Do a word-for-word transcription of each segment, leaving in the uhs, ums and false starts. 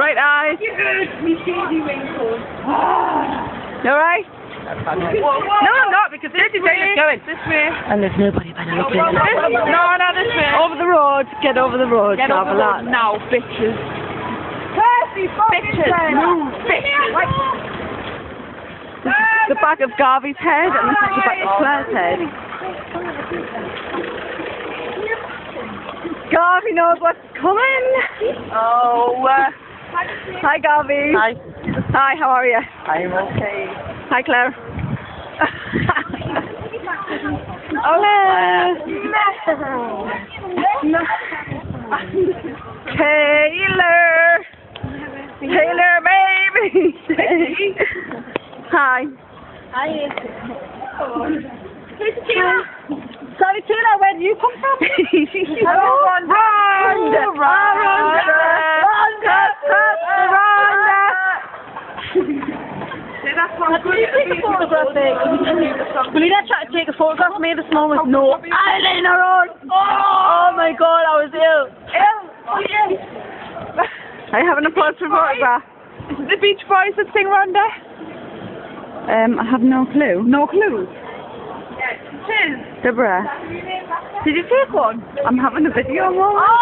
Bright eyes. You heard me shady raincoat. You alright? No, I'm not, because this is where it's going. This way. And there's nobody by the look of it. No, no, this way. Over the road. Get over the road. Get over the road now, bitches. Kirsty, Bitches. Move, bitches. This is the back of Garvey's head, and this is the back of Claire's head. Garvey knows what's coming. Oh. Uh, hi, Garvey. Hi. Hi, how are you? I'm okay. Hi, Claire. Oh, Taylor. Taylor, baby. Hi. Hi. Sorry, Taylor, where do you come from? Hello, Rhonda. Rhonda. Rhonda. Will you take a photograph there? Will you not try to take a photograph of me this morning with no eyeliner on? Oh my god, I was ill. Ill? I have an applause for photograph. Is it the Beach Boys that sing Rhonda? Um, I have no clue. No clue? Yes, it is. Deborah, did you take one? I'm having a video moment. Oh.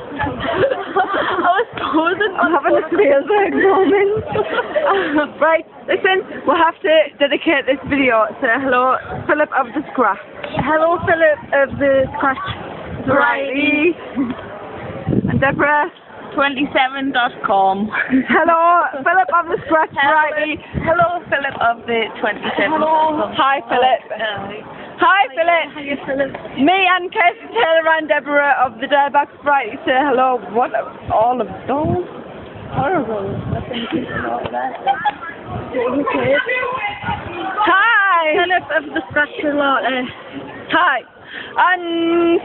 I was posing. I'm having a Spielberg moment. Right, listen, we'll have to dedicate this video to hello, Philip of the Scratch. Hello, Philip of the Scratch Variety. And Deborah. twenty-seven dot com. Hello, Philip of the Scratch Variety. Hello, Philip of the twenty-seven. Hello. Hi, Philip. Hi, Philip. Hi, Philip. Me and Kirsty, Taylor and Deborah of the Direbox Variety say hello. What are all of those? Horrible. Hi. Philip of the Scratch Variety. Hi. And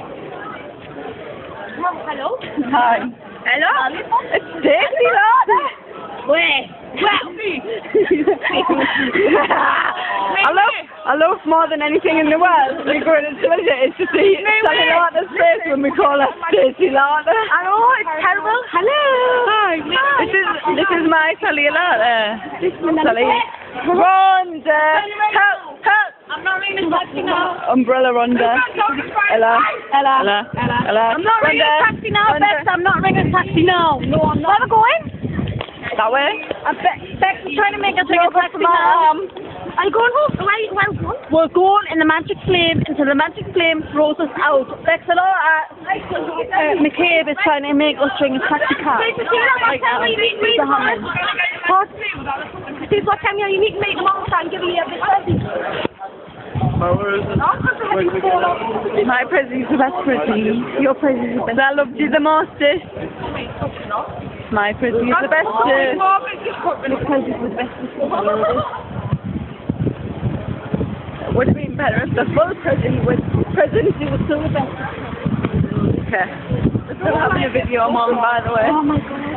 Hello. hi. Hello. It's Daisy Lord. Where? Well, me. I love, I love more than anything in the world. We go into it. It's to see Sally Lauder's face when we call her Daisy Lauder. I know, it's terrible. Hello. Hi. This is this is my Sally Lauder. This is Sally. Rhonda. Help! Help! I'm not ringing a taxi now. Umbrella Rhonda. Ella. Ella. Ella. Ella. I'm not ringing a taxi now, Bex. I'm not ringing a taxi now. No, I'm not. Where are we going? That way. I'm Bex, Bex is trying to make us ring a taxi my now. arm. Are you going home? Where, where are we going? We're going in the magic flame until the magic flame throws us out. Bex and all, uh, uh, McCabe is trying to make us ring a taxi car. Right now. The Hammond. What? Steve, what time are you meeting me tomorrow? So I'm giving you a big present. My present is the best present. Your present is the best. I loved you the most. My present is the best. Your present is the best. It would have been better if the full present was presidency was still the best. Okay. We're still having a video on, by the way. Oh my god.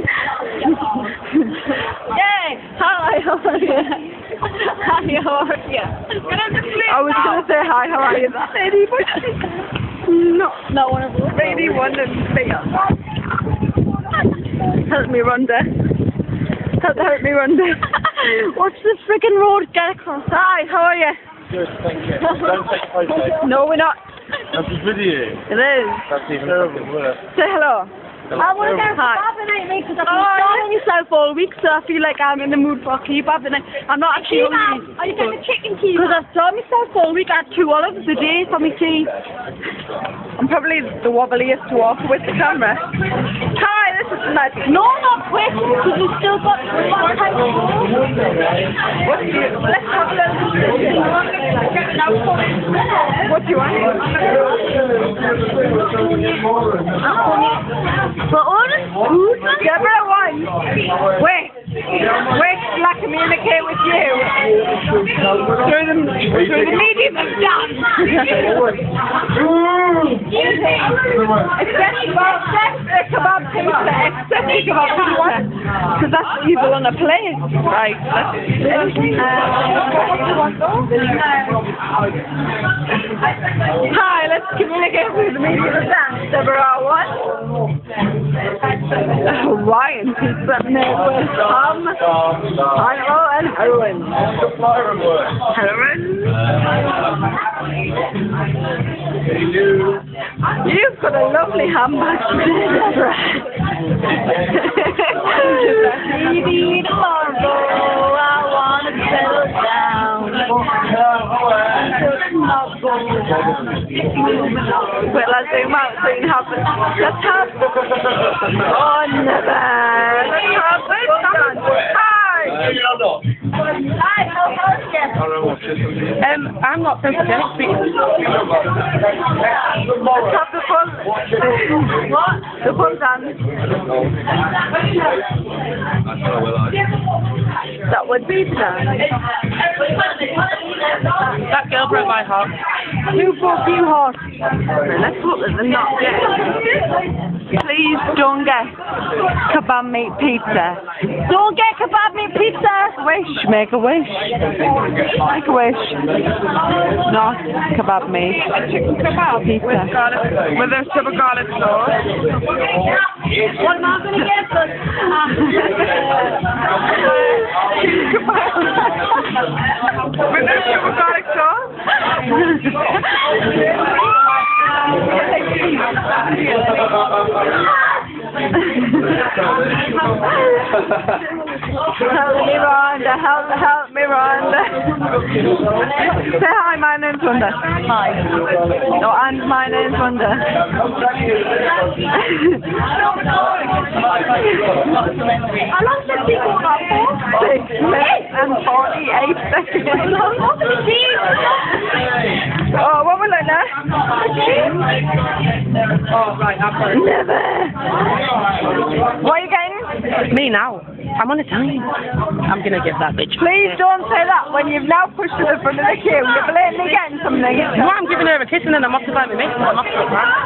Yay! Hi, how are you? Hi, how are you? I was going to say hi, how are you? That lady, but no, not one of those. Lady wanted to say help me, Rhonda. Help, help me, Rhonda. What's the friggin' road get across? Hi, how are you? Good, thank you. Don't take photos. No, we're not. That's a video. It is. That's even fucking worse. Say hello. I want to go Hi. for the night, mate, because I've Oh, been I'm starving. on yourself all week, so I feel like I'm in the mood for a kebab, and I'm not actually hungry. Are you getting a chicken kebab? Because I've starved myself all week. I had two olives a day for my tea. I'm probably the wobbliest to walk with the camera. Hi, this is the magic. No, not quick, because we've still got one time to go. What do you, let's have a little discussion. What do you want? For all the food, Deborah won. Wait, wait, till I communicate with you through the through the medium of dance. Except kebab, except kebab pizza, except kebab pizza. Because that's evil on a plate. Right, let's Hi, let's communicate with the media of dance. Deborah, what? A Hawaiian pizza made with ham, pineapple, and heroin. Heroin? You've got a lovely handbag today, Deborah. Maybe tomorrow I want to settle down. Well, let's zoom out so you can have it. Let's have oh, never. Let's have this done. Hi. Um, I'm not photogenic. Let's have the fun. What? The fun dance. That would be the dance. That girl broke my heart. Who broke you heart? Let's hope that they're not getting. Please don't get kebab meat pizza. Don't get kebab meat pizza. Wish, make a wish. Make a wish. Not kebab meat. Chicken kebab pizza. with garlic, with a sugar garlic sauce. What am I going to get? Chicken kebab. With a sugar garlic sauce. Help me, Rhonda. Help, help me, Rhonda. Say hi, my name's Rhonda. Hi. No, and my name's Rhonda. How long did we go up for? Six minutes and forty-eight seconds. Oh, what will I know? Oh, right, I've got it. Never. What are you getting? Me now. I'm on a time. I'm going to give that bitch. Please don't say that when you've now pushed to the front of the queue. You're blatantly getting something. No, I'm giving her a kiss and then I'm off to buy my mate. I'm off to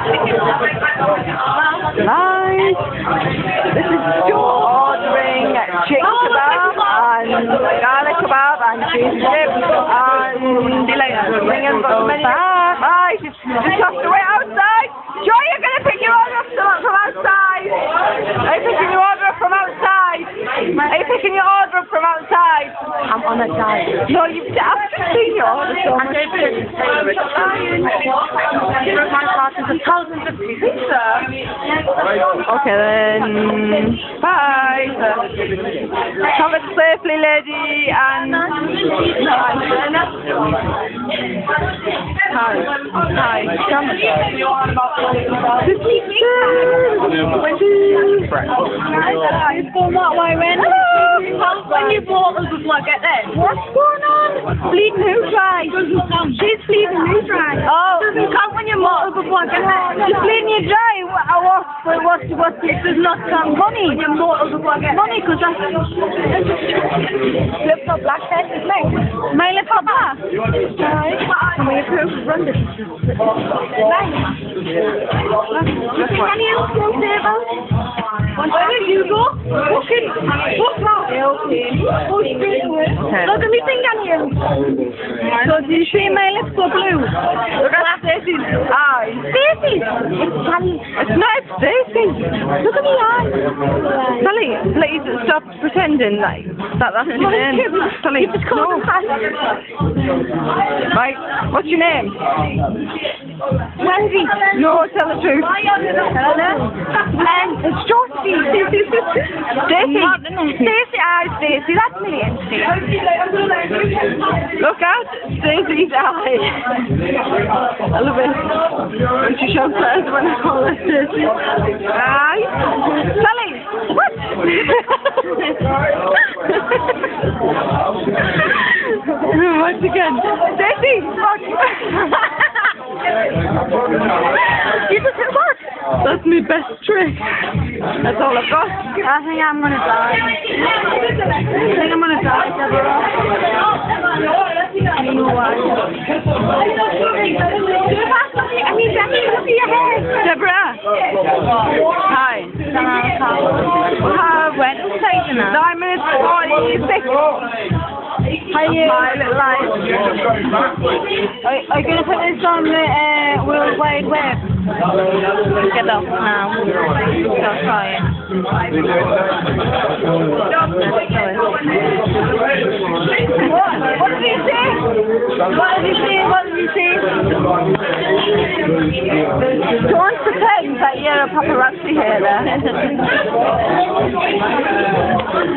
Nice. This is ordering chicken kebab and garlic kebab and cheese dip and ring and got the menu. Bye. Just, just have to wait outside. Joy, you're going to pick your order up from outside. Are you picking your order up from outside? Are you picking your order up from outside? I'm on a diet. No, you've I've just seen your order so I much. gave her a tailor. Give her my parties of thousands of pieces, sir. Okay then. Bye. Have it safely, lady, and hi. Hi. Come. It's going that way, when? When you bought us before I get there. What's going on? Bleeding who dry? She's bleeding you dry. Oh. Doesn't count when you bought us before I get there. She's bleeding you dry. What? What? What? What? It does not count money when you bought us before I get Money, because that's flip flop black head is me. My lip flop black. Can we approve run this? Right. Any else on table? Where did you go? Fucking, fuck that. Look at me finger here. So do you see my lips go blue? Look at Stacey's eyes. Stacey! It's funny. It's not Stacey. Look at me eyes. Sally, please stop pretending like that that's your name. Sally, no. Right, what's your name? Wendy. No, tell the truth. And it's Josie. Stacey. Stacey, eyes, Stacey. That's me and Stacey. Look at Stacey's eyes. I love it. When she shows hers when I call her Stacey. Right. Sally, what? Once again. Stacey, what? You just hit what? That's my best trick. That's all I've got. I think I'm gonna die. I think I'm gonna die, Deborah. I don't know why. I mean, Deborah, see your head. Deborah. Hi. Hi. Hi. Wednesday now. Nine minutes forty-six. Hi, you. My little life. Are, are you going to put this on the uh, World Wide Web? Get off now. Stop trying. What? What did he say? What did he say? What did he say? Don't pretend that you're a paparazzi here.